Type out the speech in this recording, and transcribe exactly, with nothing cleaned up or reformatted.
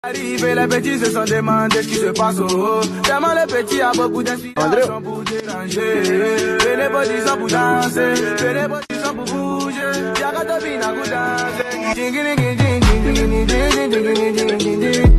Arrivé, les petits se sont demandés ce qui se passe au haut. Tellement les petits a beaucoup d'inspiration pour déranger. Et les petits sont pour danser, et les petits sont pour bouger. Y'a qu'à te bien à danser.